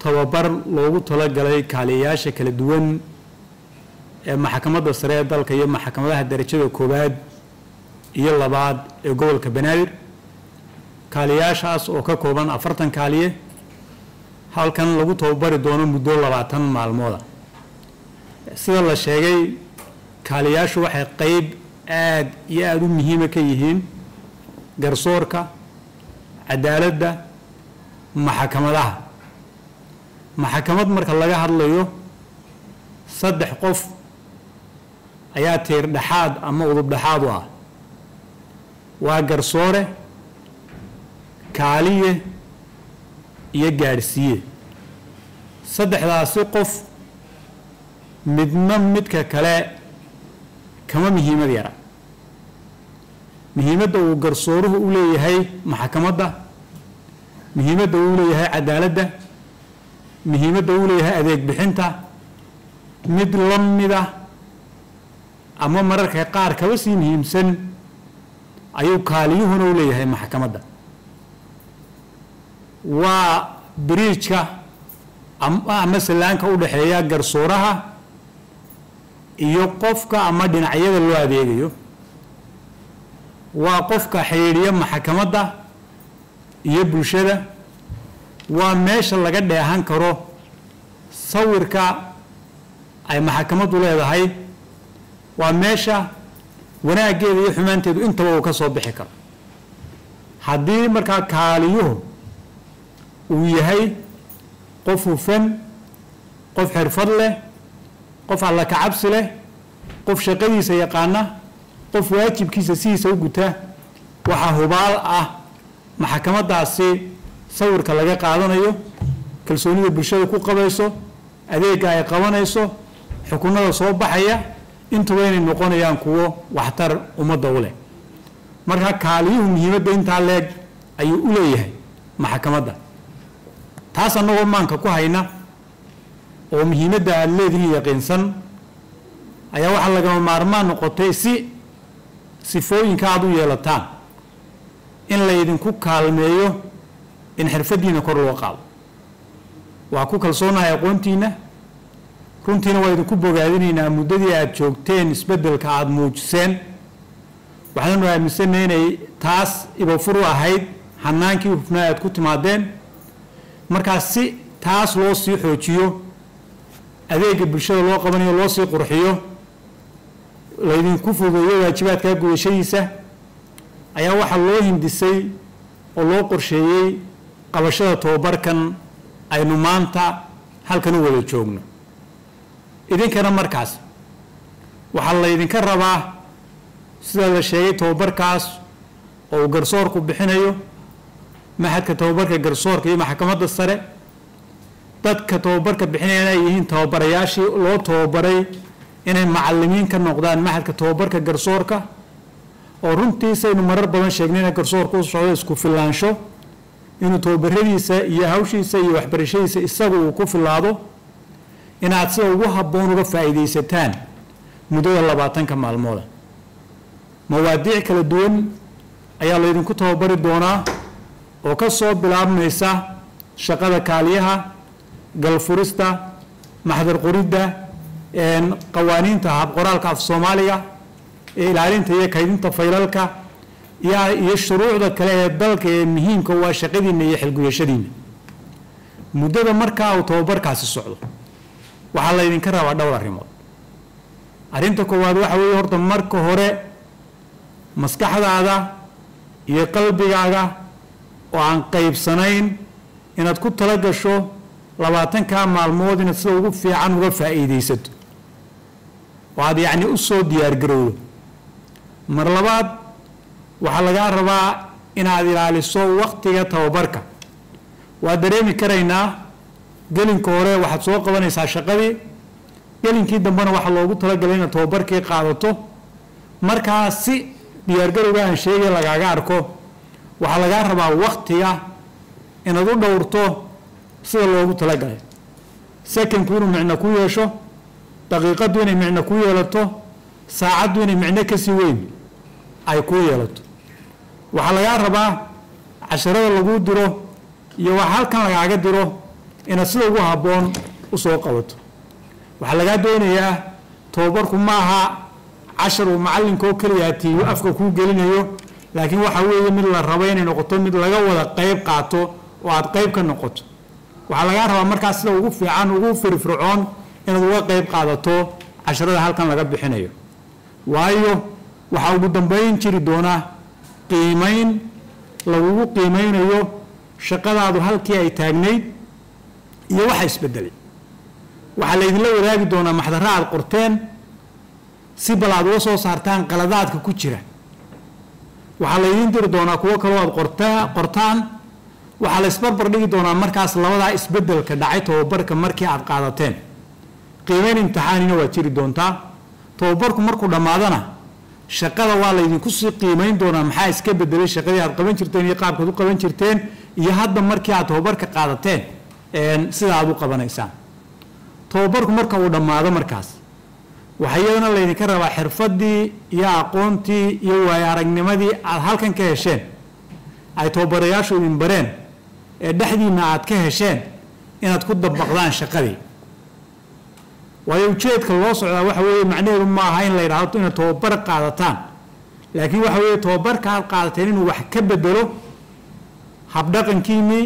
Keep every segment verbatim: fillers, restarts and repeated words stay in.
tababar loogu talagalay kaaliyayaasha kala duwan ee maxkamadda sare ee dalka iyo maxkamadaha darajada koowaad iyo labaad ee gobolka Banaadir kaaliyayaashaas oo ka kooban afartan kaaliye halkan lagu tababari doono muddo labaatan maalmood sida la sheegay kaaliyayaashu waxay qayb aad iyo aad u muhiim ka yihiin garsoorka cadaaladda maxkamadaha maxkamad marka laga hadlayo saddex qof ayaa tiir dhaxaad ama udub dhaxaad u ah waa garsoore kaaliye iyo gaarsiiye saddexdaasi qof midna midka kale kama muhiimad yara muhiimadda uu garsooruhu u leeyahay maxkamadda muhiimadda uu leeyahay cadaaladda muhiimadda uu leeyahay adeeg bixinta mid la mid ah ama mararka qaar kaba sii muhiimsan ayuu kaaliyuhuna u leeyahay maxkamadda waa bridge-ka ama salaanka u dhaxeeya garsooraha iyo qofka ama dhinacyada loo adeegayo waa qofka xiriiriya maxkamadda iyo bulshada waa meesha laga dheehan karo sawirka ay maxkamaddu leedahay waa meesha wanaageeda iyo xumaanteedu intaba uu ka soo bixi karo haddii markaa kaaliyuhu uu yahay qof hufan qof xirfad leh qof alla ka cabsi leh qof shaqadiisa yaqaana qof waajibkiisa sidiisa u guta waxaa hubaal ah maxkamaddaasi sawirka laga qaadanayo kalsoonida bulshada ku qabayso adeega ay qabanayso xukunada soo baxaya intuba inay noqonayaan kuwo waxtar ummadda u leh marka kaaliyuhu muhiimadda intaa leeg ayuu u leeyahay maxkamadda taas annagoo maanka ku hayna oo muhiimadda aad leedihiin yaqiinsan ayaa waxaa lagama maarmaan noqotay si sifooyinka aad u yeelataan in laydinku kaalmeeyo in xirfadiina kor loo qaado waa ku kalsoonahay aqoontiina runtiina waa idinku bogaadinaynaa muddadii aad joogteen isbeddelka aad muujiseen waxaanu aaminsanahay inay taas ibafur u ahayd hanaankii hufnaa aad ku timaadeen markaas si taas loo sii xoojiyo adeega bulshada loo qabanayo loo sii qurxiyo laydinku fududeeyo waajibaadka gudashadiisa ayaa waxaa loo hindisay oo loo qorsheeyey qabashada tababarkan aynu maanta halkan u wada joogno idinkana markaas waxaa laydinka rabaa sida la sheegay tababarkaas oo uu garsoorku bixinayo maxadka tababarka garsoorka iyo maxkamadda sare dadka tababarka bixinayana ay yihiin tababarayaashii loo tababaray inay macallimiin ka noqdaan maxadka tababarka garsoorka oo runtiisaynu marar badan sheegnay in garsoorku u socdo isku filaansho inuu tababaradiisa iyo hawshiisa iyo waxbarashadiisa isagu uu ku filaado inaad sida ugu habboon uga faa'iidaysataan muddada labaatanka maalmooda mawaadiic kala duwan ayaa laydinku tababari doonaa oo ka soo bilaabmaysa shaqada kaaliyaha galfurista maxdar qoridda qawaaniinta habqoraalka af soomaaliga ee ilaalinta iyo kaydinta faylalka iyo shuruucda kale ee dalka ee muhiimka waa shaqadiina iyo xilgudashadiina muddada markaa uu tababarkaasi socdo waxaa laydinka rabaa dhowr arrimood arrinta koowaad waxa weeye horta marka hore maskaxdaada iyo qalbigaaga oo aan qaybsanayn inaad ku tala gasho labaatankaa maalmood inaad sida ugu fiican uga faa'iidaysato oo aad yacni u soo diyaargarowdo mar labaad waxaa lagaa rabaa inaad ilaaliso waqtiga tababarka waa dareemi karaynaa gelinka hore waxaad soo qabanaysaa shaqadii gelinkii dambena waxaa loogu talagalay inaad tababarkii qaadato markaa si diyaargarowga aan sheegay lagaaga arko waxaa lagaa rabaa waqtiga inaad u dhowrto sida loogu talagalay secondku inuu micno ku yeesho daqiiqaddu inay micno ku yeelato saacaddu inay micno kasii weyn ay ku yeelato waxaa lagaa rabaa casharada lagu diro iyo wax halkan lagaaga diro inaad sida ugu habboon u soo qabato waxaa lagaa doonayaa tababarku ma aha cashar uu macallinka oo keliya tiiyo afka kuu gelinayo laakiin waxa weeye mid la rabo inay noqoto mid laga wada qayb qaato oo aad qayb ka noqoto waxaa lagaa rabaa markaas sida ugu fiican ugu firfircoon inaad uga qayb qaadato casharada halkan laga bixinayo waayo waxaa ugu dambeyn jiri doona qiimayn lagugu qiimeynayo shaqadaadu halkii ay taagnayd iyo waxa isbedelay waxaa laydinla wadaagi doonaa maxdara aad qorteen si bal aad uga soo saartaan qaladaadka ku jira waxaa laydin diri doonaa kuwo kaloo aad qortaa qortaan waxaa la isbarbar dhigi doonaa markaas labadaa isbedelka dhacay tababarka markii aad qaadateen qiimeyn imtixaanina waa jiri doontaa tababarku markuu dhammaadana shaqada waa laydinku sii qiimeyn doonaa maxaa iska bedelay shaqadii aad qaban jirteen iyo qaabkaad u qaban jirteen iyo hadda markii aad tababarka qaadateen sida aad u qabanaysaan tababarku marka uu dhammaado markaas waxaa iyadana laydinka rabaa xirfadii iyo aqoontii iyo waayo aragnimadii aad halkan ka hesheen ay tababarayaashu idin bareen ee dhexdiina aad ka hesheen inaad ku dabaqdaan shaqadii waayo ujeedka loo socdaa waxa weeye macnaheedu ma aha in la yidhaahdo inaad tababar qaadataan laakiin waxa weeye tababarka aad qaadateen inuu wax ka bedelo habdhaqankiinii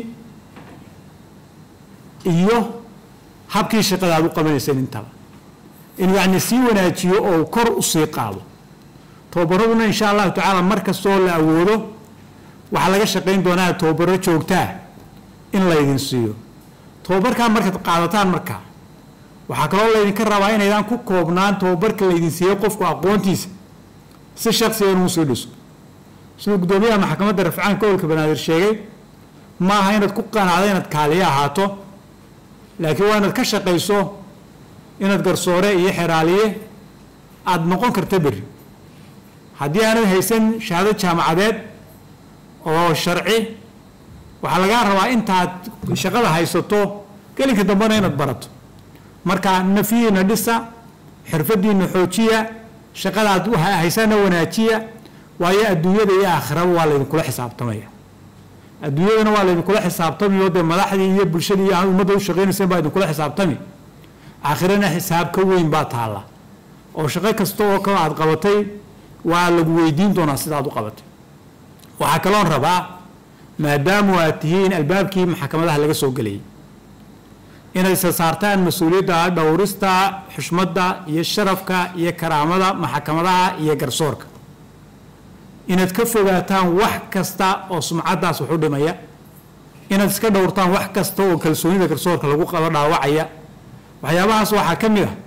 iyo habkii shaqada aad u qabanayseen intaba inuu yacni sii wanaajiyo oo kor u sii qaado tababaraduna insha allahu tacaala mar kastoo la awoodo waxaa laga shaqayn doonaa tababaro joogtaa in laydin siiyo tababarkaa markaad qaadataan markaa waxaa kaloo laydinka rabaa inaydaan ku koobnaan tababarka laydin siiyey qofku aqoontiisa si shaksiga inuu sii dhiso siduu guddoomiyaha maxkamadda rafcaanka gobolka banaadir sheegay ma aha inaad ku qanacdo inaad kaaliye ahaato laakiin waa inaad ka shaqayso inaad garsoore iyo xeraaliye aada noqon karta berri haddii aanad haysan shahaado jaamacadeed oo sharci waxaa lagaa rabaa intaad shaqada haysato gelinka dambena inaad barato marka nafiyiina dhisa xirfadiina xoojiya shaqadaad haysana wanaajiya waayo adduunyada iyo aakhiraba waa laydinkula xisaabtamaya adduunyadana waa laydinkula xisaabtamayo dee madaxdii iyo bulshadii iyo ummadda u shaqaynayseen baa idinkula xisaabtami aakhirana xisaab ka weyn baa taalla oo shaqo kasta oo kale aad qabatay waa lagu weydiin doonaa sida aad u qabatay waxaa kaloon rabaa maadaamu aad tihiin albaabkii maxkamadaha laga soo gelayay inaad isa saartaan mas-uuliyadda dhowrista xushmadda iyo sharafka iyo karaamada maxkamadaha iyo garsoorka inaad ka fogaataan wax kasta oo sumcaddaas wax u dhimaya inaad iska dhowrtaan wax kasta oo kalsoonida garsoorka lagu qabo dhaawacaya waxyaabahaas waxaa ka mid ah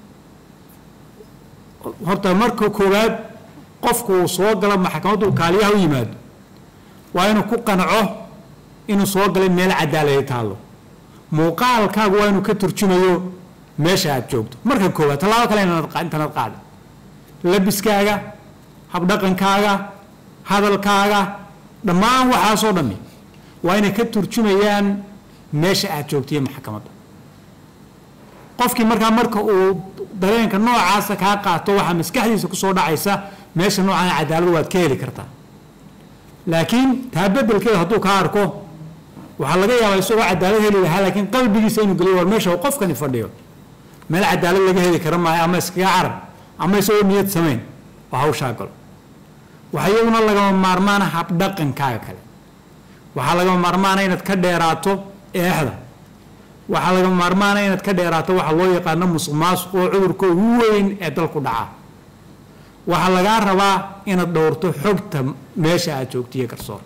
horta marka koowaad qofku uu soo galo maxkamaddu kaaliyaha u yimaado waa inuu ku qanco inuu soo galay meel cadaalad taallo muuqaalkaagu waa inuu ka turjumayo meesha aad joogto marka koowaad tallaabo kale intaanad qaada labiskaaga habdhaqankaaga hadalkaaga dhammaan waxaasoo dhammi waa inay ka turjumayaan meesha aad joogtiyo maxkamadda qofkii markaa marka uu dareenka noocaasa kaa qaato waxaa maskaxdiisa kusoo dhacaysa meesha noocan cadaalad waad ka heli kartaa laakiin taa bedelkeeda hadduu kaa arko waxaa laga yaabaa isagoo cadaalad heli lahaa laakiin qalbigiisa inuu geliyo war meesha qofkani fadhiyo meel cadaalad laga heli kara maayo ama iskaga carab ama isagoo niyad samayn oo hawshaa galo waxaa iyaguna lagama maarmaana habdhaqankaaga kale waxaa lagama maarmaana inaad ka dheeraato eexda waxaa lagama maarmaana inaad ka dheeraato waxa loo yaqaano musuq maasuq oo cudurka ugu weyn ee dalku dhaca waxaa lagaa rabaa inaad dhowrto xogta meesha aad joogtiyo garsoorka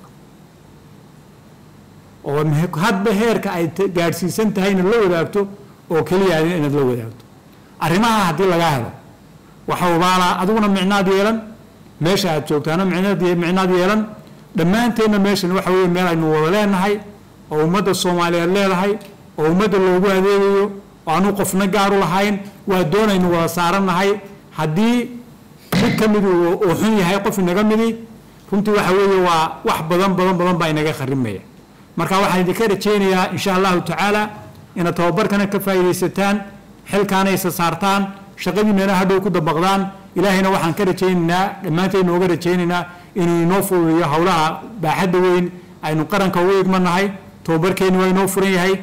oo hadba heerka ay gaadhsiisan tahay inaad la wadaagto oo keliya inaad la wadaagto arrimaha haddii lagaa helo waxa ubaalaa adiguna micnaad yeelan meesha aad joogtaana micnaad micnaad yeelan dhammaanteenna meeshan waxa weeye meel aynu wada leenahay oo ummadda Soomaaliyeed leedahay oo ummadda loogu adeegayo oo aanu qofna gaar u lahayn waa doonaynu wada saaranahay haddii mid ka mid uu xun yahay qof inaga midi runtii waxa weeye waa wax badan badan badan baa inaga kharimaya marka waxaan idinka rajaynayaa insha allahu tacaala inaad tababarkana ka faa'iidaysataan xilkaana isa saartaan shaqadiinana hadhow ku dabaqdaan ilaahayna waxaan ka rajaynaynaa dhammaanteen nooga rajaynaynaa inuu inoo fududeeyo howlaha baaxadda weyn aynu qaranka ugu igmanahay tababarkeeni waa inoo furan yahay